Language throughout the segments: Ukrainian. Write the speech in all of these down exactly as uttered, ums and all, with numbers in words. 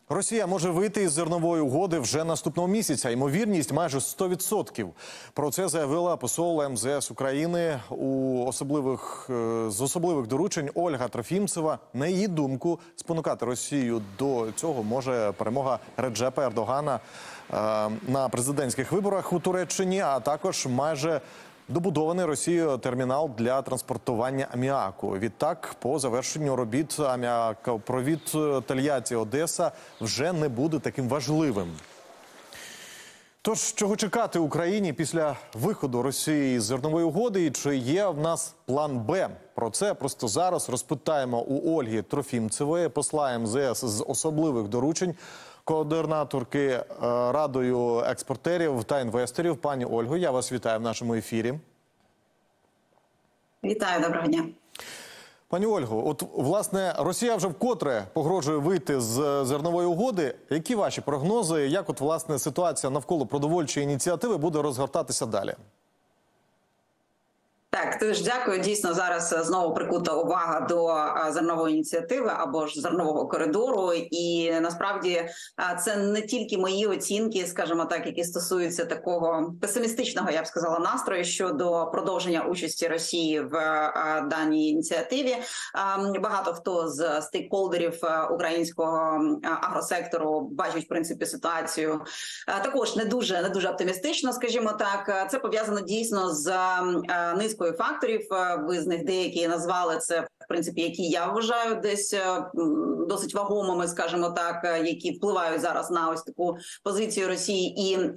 Росія може вийти із зернової угоди вже наступного місяця. Ймовірність майже сто відсотків. Про це заявила посол ем зе ес України у особливих, з особливих доручень Ольга Трофімцева. На її думку, спонукати Росію до цього може перемога Реджепа Ердогана на президентських виборах у Туреччині, а також майже добудований Росією термінал для транспортування аміаку. Відтак, по завершенню робіт аміакопровід Тольятті-Одеса вже не буде таким важливим. Тож, чого чекати Україні після виходу Росії з зернової угоди і чи є в нас план Б? Про це просто зараз розпитаємо у Ольги Трофімцевої, посла ем зе ес з особливих доручень, координаторки Радою експортерів та інвесторів. Пані Ольго, я вас вітаю в нашому ефірі. Вітаю, доброго дня. Пані Ольго, от, власне, Росія вже вкотре погрожує вийти з зернової угоди. Які ваші прогнози, як, от, власне, ситуація навколо продовольчої ініціативи буде розгортатися далі? Так, дуже дякую. Дійсно, зараз знову прикута увага до зернової ініціативи або ж зернового коридору. І насправді це не тільки мої оцінки, скажімо так, які стосуються такого песимістичного, я б сказала, настрою щодо продовження участі Росії в даній ініціативі. Багато хто з стейкхолдерів українського агросектору бачить, в принципі, ситуацію також не дуже, не дуже оптимістично, скажімо так. Це пов'язано дійсно з низкою факторів, ви з них деякі назвали це, в принципі, які я вважаю десь досить вагомими, скажімо так, які впливають зараз на ось таку позицію Росії і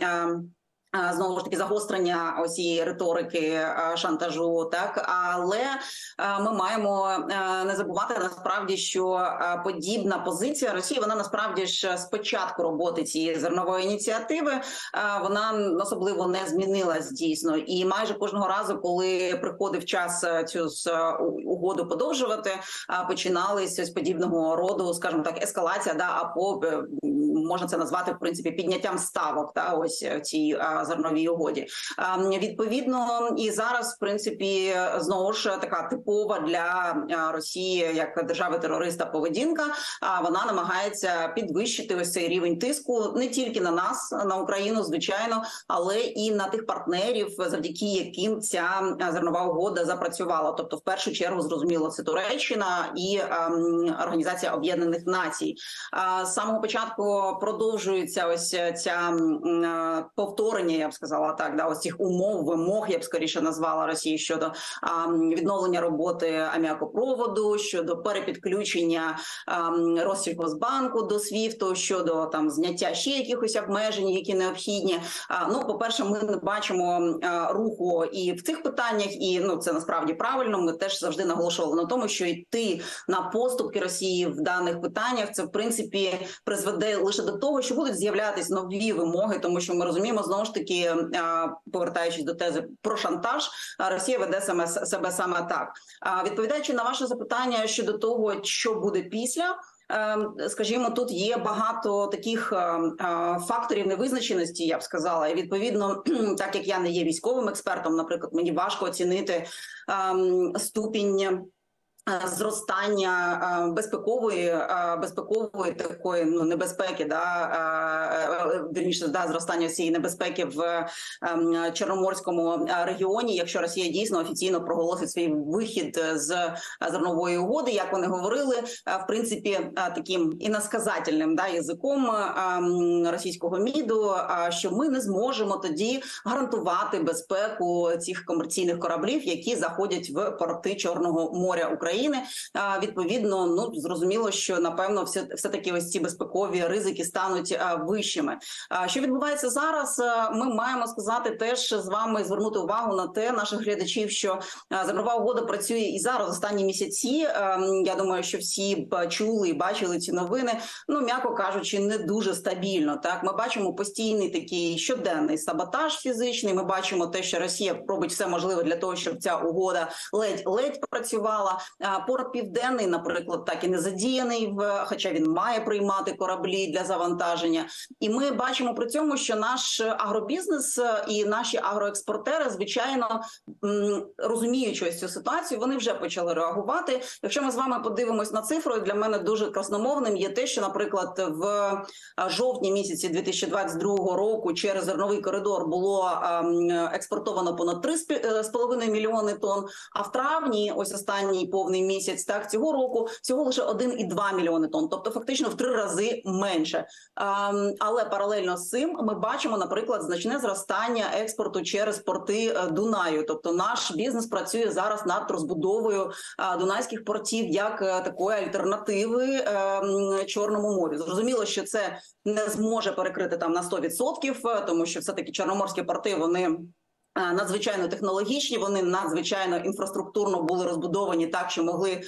знову ж таки загострення ось цієї риторики шантажу, так, але ми маємо не забувати насправді, що подібна позиція Росії, вона насправді ж з початку роботи цієї зернової ініціативи, вона особливо не змінилась дійсно, і майже кожного разу, коли приходив час цю угоду подовжувати, починались ось подібного роду, скажімо так, ескалація, да, або можна це назвати в принципі підняттям ставок, та ось цій зерновій угоді. Відповідно, і зараз, в принципі, знову ж така типова для Росії як держави-терориста поведінка. Вона намагається підвищити ось цей рівень тиску не тільки на нас, на Україну, звичайно, але і на тих партнерів, завдяки яким ця зернова угода запрацювала. Тобто, в першу чергу, зрозуміло, це Туреччина і Організація Об'єднаних Націй. З самого початку продовжується ось ця повторення, я б сказала так, да, ось цих умов, вимог, я б скоріше назвала Росії щодо а, відновлення роботи аміакопроводу, щодо перепідключення Россільхозбанку до свіфту, щодо там зняття ще якихось обмежень, які необхідні. А, ну, по-перше, ми не бачимо а, руху і в цих питаннях, і ну це насправді правильно. Ми теж завжди наголошували на тому, що йти на поступки Росії в даних питаннях, це в принципі призведе лише до того, що будуть з'являтися нові вимоги, тому що ми розуміємо, знову ж таки, повертаючись до тези про шантаж, Росія веде саме себе саме так. Відповідаючи на ваше запитання щодо того, що буде після, скажімо, тут є багато таких факторів невизначеності, я б сказала, і відповідно, так як я не є військовим експертом, наприклад, мені важко оцінити ступінь зростання безпекової, безпекової такої ну, небезпеки, да, вірніше, да, зростання цієї небезпеки в Чорноморському регіоні, якщо Росія дійсно офіційно проголосить свій вихід з зернової угоди, як вони говорили, в принципі, таким іносказательним да, язиком російського МІДу, що ми не зможемо тоді гарантувати безпеку цих комерційних кораблів, які заходять в порти Чорного моря України. Відповідно, ну зрозуміло, що напевно все, все-таки ось ці безпекові ризики стануть а, вищими. А, що відбувається зараз? Ми маємо сказати теж з вами звернути увагу на те, наших глядачів, що а, зернова угода працює і зараз останні місяці. А, я думаю, що всі б чули і бачили ці новини. Ну, м'яко кажучи, не дуже стабільно. Так, ми бачимо постійний такий щоденний саботаж фізичний. Ми бачимо те, що Росія робить все можливе для того, щоб ця угода ледь-ледь працювала. Порт Південний, наприклад, так і не задіяний, в, хоча він має приймати кораблі для завантаження. І ми бачимо при цьому, що наш агробізнес і наші агроекспортери, звичайно, розуміючи ось цю ситуацію, вони вже почали реагувати. Якщо ми з вами подивимось на цифру, для мене дуже красномовним є те, що, наприклад, в жовтні місяці дві тисячі двадцять другого року через зерновий коридор було експортовано понад три з половиною мільйони тонн, а в травні, ось останній повний місяць так цього року, всього лише один і два мільйони тонн, тобто фактично в три рази менше. Але паралельно з цим ми бачимо, наприклад, значне зростання експорту через порти Дунаю, тобто наш бізнес працює зараз над розбудовою дунайських портів як такої альтернативи Чорному морю. Зрозуміло, що це не зможе перекрити там на сто відсотків, тому що все-таки чорноморські порти, вони надзвичайно технологічні, вони надзвичайно інфраструктурно були розбудовані так, що могли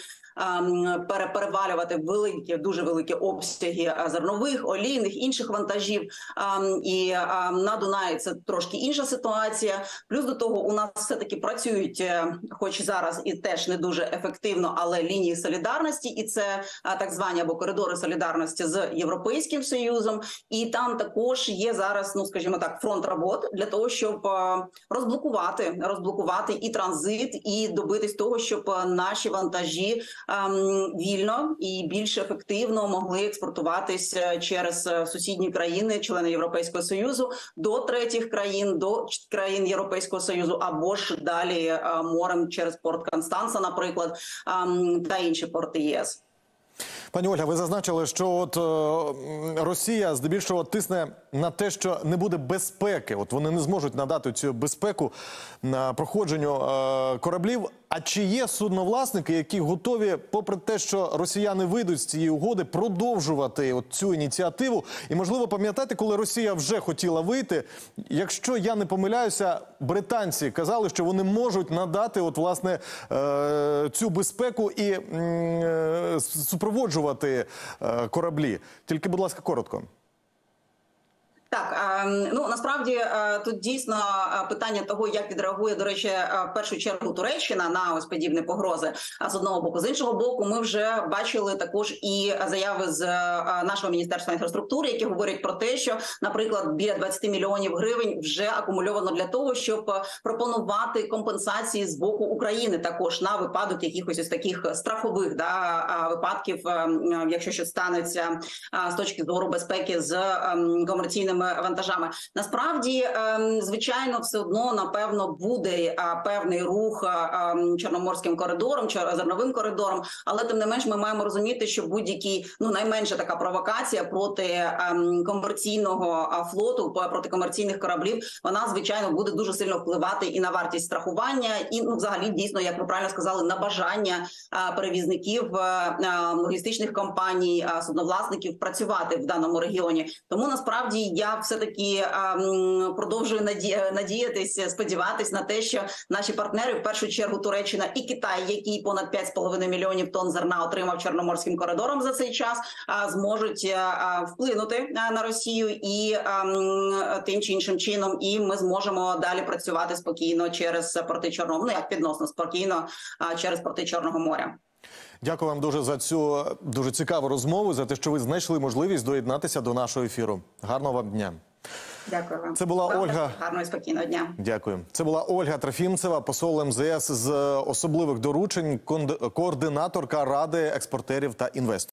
перевалювати великі, дуже великі обсяги зернових, олійних, інших вантажів. І на Дунаї це трошки інша ситуація. Плюс до того у нас все-таки працюють, хоч зараз і теж не дуже ефективно, але лінії солідарності, і це так звані або коридори солідарності з Європейським Союзом. І там також є зараз, ну скажімо так, фронт робот для того, щоб розблокувати, розблокувати і транзит, і добитись того, щоб наші вантажі вільно і більш ефективно могли експортуватись через сусідні країни, члени Європейського Союзу, до третіх країн, до країн Європейського Союзу, або ж далі морем через порт Констанца, наприклад, та інші порти ЄС. Пані Ольга, ви зазначили, що от е, Росія здебільшого тисне на те, що не буде безпеки. От вони не зможуть надати цю безпеку на проходженню е, кораблів. А чи є судновласники, які готові, попри те, що росіяни вийдуть з цієї угоди, продовжувати от цю ініціативу? І, можливо, пам'ятаєте, коли Росія вже хотіла вийти, якщо я не помиляюся, британці казали, що вони можуть надати от, власне, е, цю безпеку і е, супроводжувати е, кораблі. Тільки, будь ласка, коротко. Так, ну насправді тут дійсно питання того, як відреагує, до речі, в першу чергу Туреччина на ось подібні погрози. А з одного боку, з іншого боку, ми вже бачили також і заяви з нашого Міністерства інфраструктури, які говорять про те, що, наприклад, біля двадцять мільйонів гривень вже акумульовано для того, щоб пропонувати компенсації з боку України також на випадок якихось ось таких страхових да, випадків, якщо щось станеться з точки зору безпеки з комерційними вантажами. Насправді, звичайно, все одно, напевно, буде певний рух Чорноморським коридором, зерновим коридором, але тим не менш ми маємо розуміти, що будь-який, ну, найменша така провокація проти комерційного флоту, проти комерційних кораблів, вона, звичайно, буде дуже сильно впливати і на вартість страхування, і, ну, взагалі, дійсно, як ви правильно сказали, на бажання перевізників, логістичних компаній, судновласників працювати в даному регіоні. Тому, насправді, я все-таки продовжую наді... надіятися, сподіватись на те, що наші партнери, в першу чергу Туреччина і Китай, який понад п'ять з половиною мільйонів тонн зерна отримав Чорноморським коридором за цей час, зможуть вплинути на Росію і тим чи іншим чином, і ми зможемо далі працювати спокійно через порти Чорного, ну як відносно спокійно, через порти Чорного моря. Дякую вам дуже за цю дуже цікаву розмову, за те, що ви знайшли можливість доєднатися до нашого ефіру. Гарного вам дня. Дякую вам. Це була вам Ольга. Гарного і спокійного дня. Дякую. Це була Ольга Трофімцева, посол ем зе ес з особливих доручень, координаторка Ради експортерів та інвесторів.